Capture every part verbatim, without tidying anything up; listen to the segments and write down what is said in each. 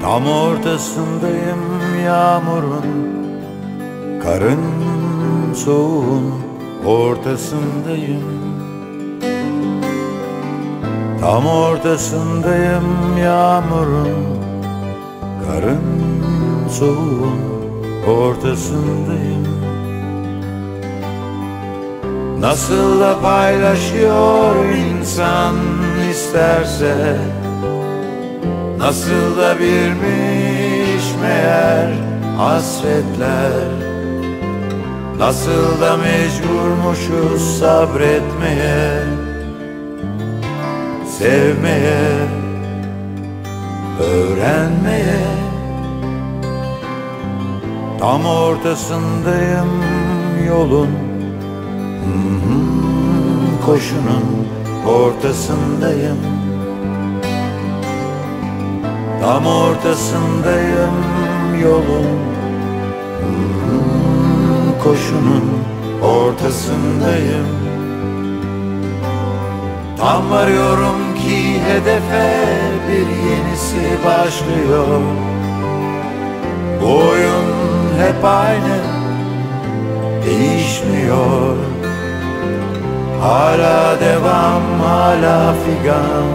Tam ortasındayım yağmurun, karın, soğuğun ortasındayım. Tam ortasındayım yağmurun, karın, soğuğun ortasındayım. Nasıl da paylaşıyor insan isterse, nasıl da birmiş meğer hasretler, nasıl da mecburmuşuz sabretmeye, sevmeye, öğrenmeye. Tam ortasındayım yolun, koşunun ortasındayım. Tam ortasındayım yolun, koşunun ortasındayım. Tam varıyorum ki hedefe, bir yenisi başlıyor. Bu oyun hep aynı, değişmiyor. Hala devam, hala figan,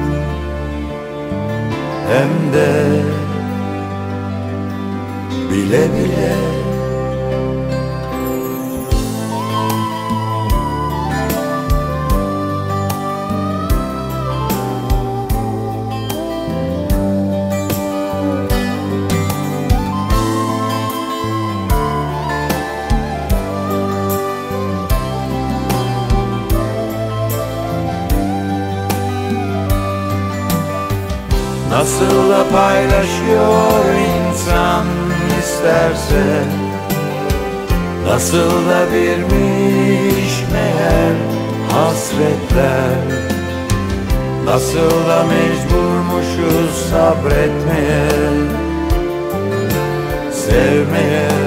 hem de bile bile. Nasıl da paylaşıyor insan isterse, nasıl da birmiş meğer hasretler, nasıl da mecburmuşuz sabretmeye, sevmeye,